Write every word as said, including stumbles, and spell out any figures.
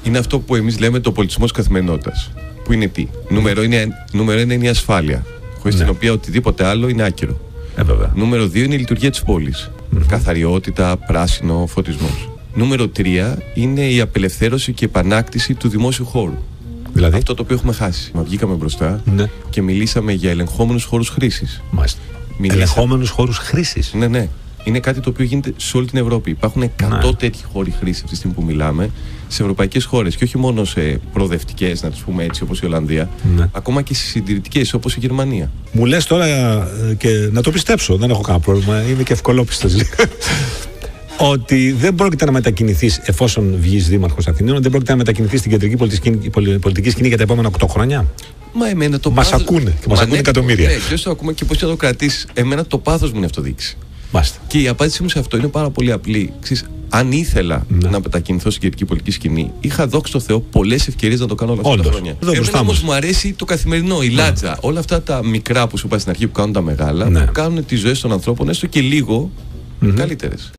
είναι αυτό που εμείς λέμε το πολιτισμός καθημερινότητας. Που είναι τι. Νούμερο, είναι, νούμερο ένα είναι η ασφάλεια, χωρίς ναι. την οποία οτιδήποτε άλλο είναι άκυρο. Ε, νούμερο δύο είναι η λειτουργία της πόλης. Mm-hmm. Καθαριότητα, πράσινο, φωτισμός. Νούμερο τρία είναι η απελευθέρωση και επανάκτηση του δημόσιου χώρου. Δηλαδή? Αυτό το οποίο έχουμε χάσει. Μα βγήκαμε μπροστά ναι. και μιλήσαμε για ελεγχόμενους χώρους χρήσης. Μάλιστα. Μιλήσα... Ελεγχόμενους χώρους χρήσης. Ναι, ναι. Είναι κάτι το οποίο γίνεται σε όλη την Ευρώπη. Υπάρχουν εκατό ναι. τέτοιοι χώροι χρήσης αυτή τη στιγμή που μιλάμε σε ευρωπαϊκές χώρες. Και όχι μόνο σε προοδευτικές, να τις πούμε έτσι, όπως η Ολλανδία, ναι. ακόμα και σε συντηρητικές, όπως η Γερμανία. Μου λες τώρα και να το πιστέψω, δεν έχω κανένα πρόβλημα, είμαι και ευκολόπιστος. Ότι δεν πρόκειται να μετακινηθείς, εφόσον βγεις δήμαρχος Αθηναίων, δεν πρόκειται να μετακινηθείς στην κεντρική πολιτική σκηνή για τα επόμενα οκτώ χρόνια. Μα εμένα το μας πάθος... ακούνε και μας ακούνε ναι, εκατομμύρια. Ναι, και όσο ακούμε και πώς θα το κρατήσεις. Εμένα το πάθος μου είναι αυτοδιοίκηση. Μάλιστα. Και η απάντησή μου σε αυτό είναι πάρα πολύ απλή. Ξέρεις, αν ήθελα ναι. να μετακινηθώ στην κεντρική πολιτική σκηνή, είχα δόξει στο Θεό πολλές ευκαιρίες να το κάνω όλα αυτά τα χρόνια. Εμένα όμως μου αρέσει το καθημερινό, η λάτζα. Ναι. Όλα αυτά τα μικρά που σου είπα στην αρχή που κάνουν τα μεγάλα, ναι. που κάνουν τις ζωές των ανθρώπων έστω και λίγο mm-hmm. καλύτερες.